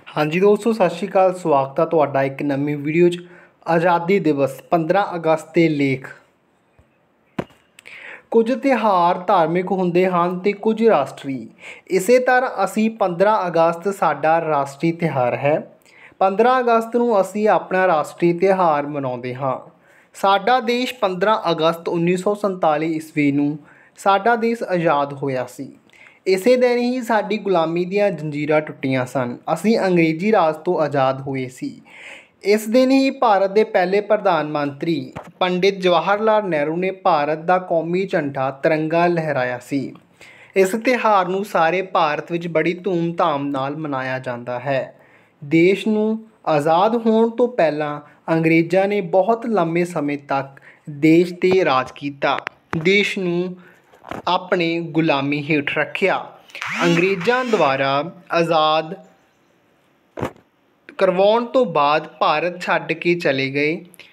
हाँ जी दोस्तों, सत श्री अकाल। स्वागत है तुहाडा एक नवीं वीडियो 'ਚ। आज़ादी दिवस 15 अगस्त के लेख। कुछ ਤਿਉਹਾਰ धार्मिक ਹੁੰਦੇ ਹਨ ਤੇ ਕੁਝ ਰਾਸ਼ਟਰੀ। ਇਸੇ ਤਰ੍ਹਾਂ ਅਸੀਂ 15 ਅਗਸਤ ਸਾਡਾ ਰਾਸ਼ਟਰੀ ਤਿਉਹਾਰ ਹੈ। 15 ਅਗਸਤ ਨੂੰ ਅਸੀਂ ਆਪਣਾ ਰਾਸ਼ਟਰੀ ਤਿਉਹਾਰ ਮਨਾਉਂਦੇ ਹਾਂ। ਸਾਡਾ ਦੇਸ਼ 15 ਅਗਸਤ 1947 ਈਸਵੀ ਨੂੰ ਸਾਡਾ ਦੇਸ਼ ਆਜ਼ਾਦ ਹੋਇਆ ਸੀ। ਇਸੇ ਦਿਨ ਹੀ ਸਾਡੀ ਗੁਲਾਮੀ ਦੀਆਂ ਜੰਜੀਰਾਂ ਟੁੱਟੀਆਂ ਸਨ। ਅਸੀਂ ਅੰਗਰੇਜ਼ੀ ਰਾਜ ਤੋਂ ਆਜ਼ਾਦ ਹੋਏ ਸੀ। ਇਸ ਦਿਨ ਹੀ ਭਾਰਤ ਦੇ ਪਹਿਲੇ ਪ੍ਰਧਾਨ ਮੰਤਰੀ ਪੰਡਿਤ ਜਵਾਹਰ ਲਾਲ ਨਹਿਰੂ ਨੇ ਭਾਰਤ ਦਾ ਕੌਮੀ ਝੰਡਾ ਤਿਰੰਗਾ ਲਹਿਰਾਇਆ ਸੀ। ਇਸ ਤਿਉਹਾਰ ਨੂੰ ਸਾਰੇ ਭਾਰਤ ਵਿੱਚ ਬੜੀ ਧੂਮਧਾਮ ਨਾਲ ਮਨਾਇਆ ਜਾਂਦਾ ਹੈ। ਦੇਸ਼ ਨੂੰ ਆਜ਼ਾਦ ਹੋਣ ਤੋਂ ਪਹਿਲਾਂ ਅੰਗਰੇਜ਼ਾਂ ਨੇ ਬਹੁਤ ਲੰਮੇ ਸਮੇਂ ਤੱਕ ਦੇਸ਼ 'ਤੇ ਰਾਜ ਕੀਤਾ। ਦੇਸ਼ ਨੂੰ ਆਪਣੇ ਗੁਲਾਮੀ ਹੇਠ ਰੱਖਿਆ। ਅੰਗਰੇਜ਼ਾਂ ਦੁਆਰਾ ਆਜ਼ਾਦ ਕਰਵਾਉਣ ਤੋਂ ਬਾਅਦ ਭਾਰਤ ਛੱਡ ਕੇ ਚਲੇ ਗਏ।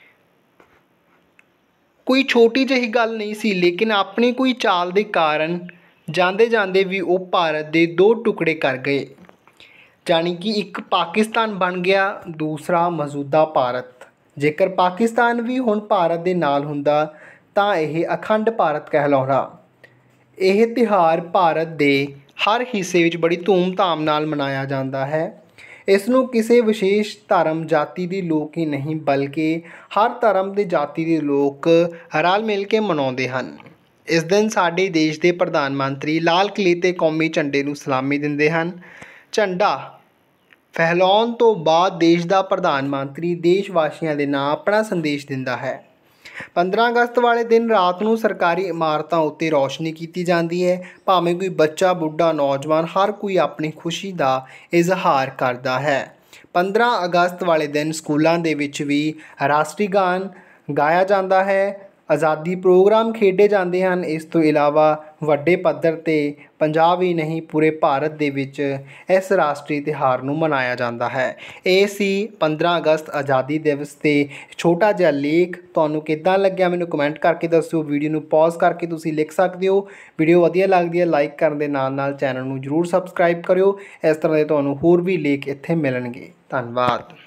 ਕੋਈ ਛੋਟੀ ਜਿਹੀ ਗੱਲ ਨਹੀਂ ਸੀ, ਲੇਕਿਨ ਆਪਣੀ ਕੋਈ ਚਾਲ ਦੇ ਕਾਰਨ ਜਾਂਦੇ ਜਾਂਦੇ ਵੀ ਉਹ ਭਾਰਤ ਦੇ ਦੋ ਟੁਕੜੇ ਕਰ ਗਏ। ਜਾਣੀ ਕਿ ਇੱਕ ਪਾਕਿਸਤਾਨ ਬਣ ਗਿਆ, ਦੂਸਰਾ ਮੌਜੂਦਾ ਭਾਰਤ। ਜੇਕਰ ਪਾਕਿਸਤਾਨ ਵੀ ਹੁਣ ਭਾਰਤ ਦੇ ਨਾਲ ਹੁੰਦਾ ਤਾਂ ਇਹ ਅਖੰਡ ਭਾਰਤ ਕਹਿਲਾਉਂਦਾ। ਇਹ ਤਿਉਹਾਰ ਭਾਰਤ ਦੇ ਹਰ ਹਿੱਸੇ ਵਿੱਚ ਬੜੀ ਧੂਮਧਾਮ ਨਾਲ ਮਨਾਇਆ ਜਾਂਦਾ ਹੈ। ਇਸ ਨੂੰ ਕਿਸੇ ਵਿਸ਼ੇਸ਼ ਧਰਮ ਜਾਤੀ ਦੇ ਲੋਕ ਹੀ ਨਹੀਂ, ਬਲਕਿ ਹਰ ਧਰਮ ਦੇ ਜਾਤੀ ਦੇ ਲੋਕ ਰਲ ਮਿਲ ਕੇ ਮਨਾਉਂਦੇ ਹਨ। ਇਸ ਦਿਨ ਸਾਡੇ ਦੇਸ਼ ਦੇ ਪ੍ਰਧਾਨ ਮੰਤਰੀ ਲਾਲ ਕਿਲ੍ਹੇ 'ਤੇ ਕੌਮੀ ਝੰਡੇ ਨੂੰ ਸਲਾਮੀ ਦਿੰਦੇ ਹਨ। ਝੰਡਾ ਫਹਿਲਾਉਣ ਤੋਂ ਬਾਅਦ ਦੇਸ਼ ਦਾ ਪ੍ਰਧਾਨ ਮੰਤਰੀ ਦੇਸ਼ ਵਾਸੀਆਂ ਦੇ ਨਾਂ ਆਪਣਾ ਸੰਦੇਸ਼ ਦਿੰਦਾ ਹੈ। 15 ਅਗਸਤ ਵਾਲੇ ਦਿਨ ਰਾਤ ਨੂੰ ਸਰਕਾਰੀ ਇਮਾਰਤਾਂ ਉੱਤੇ ਰੌਸ਼ਨੀ ਕੀਤੀ ਜਾਂਦੀ ਹੈ। ਭਾਵੇਂ ਕੋਈ ਬੱਚਾ, ਬੁੱਢਾ, ਨੌਜਵਾਨ, ਹਰ ਕੋਈ ਆਪਣੀ ਖੁਸ਼ੀ ਦਾ ਇਜ਼ਹਾਰ ਕਰਦਾ ਹੈ। 15 ਅਗਸਤ ਵਾਲੇ ਦਿਨ ਸਕੂਲਾਂ ਦੇ ਵਿੱਚ ਵੀ ਰਾਸ਼ਟਰੀ ਗਾਨ ਗਾਇਆ ਜਾਂਦਾ ਹੈ। ਆਜ਼ਾਦੀ ਪ੍ਰੋਗਰਾਮ ਖੇਡੇ ਜਾਂਦੇ ਹਨ। ਇਸ ਤੋਂ ਇਲਾਵਾ ਵੱਡੇ ਪੱਧਰ 'ਤੇ ਪੰਜਾਬ ਹੀ ਨਹੀਂ, ਪੂਰੇ ਭਾਰਤ ਦੇ ਵਿੱਚ ਇਸ ਰਾਸ਼ਟਰੀ ਤਿਉਹਾਰ ਨੂੰ ਮਨਾਇਆ ਜਾਂਦਾ ਹੈ। ਇਹ ਸੀ 15 ਅਗਸਤ ਆਜ਼ਾਦੀ ਦਿਵਸ 'ਤੇ ਛੋਟਾ ਜਿਹਾ ਲੇਖ। ਤੁਹਾਨੂੰ ਕਿੱਦਾਂ ਲੱਗਿਆ ਮੈਨੂੰ ਕਮੈਂਟ ਕਰਕੇ ਦੱਸਿਓ। ਵੀਡੀਓ ਨੂੰ ਪੌਜ਼ ਕਰਕੇ ਤੁਸੀਂ ਲਿਖ ਸਕਦੇ ਹੋ। ਵੀਡੀਓ ਵਧੀਆ ਲੱਗਦੀ ਹੈ ਲਾਈਕ ਕਰਨ ਦੇ ਨਾਲ ਨਾਲ ਚੈਨਲ ਨੂੰ ਜ਼ਰੂਰ ਸਬਸਕ੍ਰਾਈਬ ਕਰਿਓ। ਇਸ ਤਰ੍ਹਾਂ ਦੇ ਤੁਹਾਨੂੰ ਹੋਰ ਵੀ ਲੇਖ ਇੱਥੇ ਮਿਲਣਗੇ। ਧੰਨਵਾਦ।